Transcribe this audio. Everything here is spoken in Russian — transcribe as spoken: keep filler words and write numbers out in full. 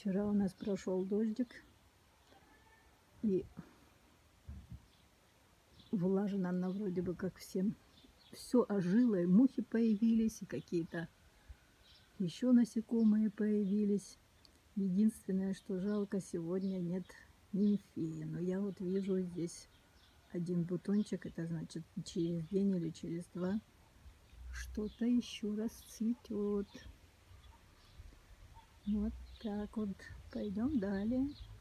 Вчера у нас прошел дождик, и влажно она вроде бы как всем. Все ожило, и мухи появились, и какие-то еще насекомые появились. Единственное, что жалко, сегодня нет нимфеи. Но я вот вижу здесь один бутончик, это значит через день или через два что-то еще расцветет. Вот так вот. Пойдем далее.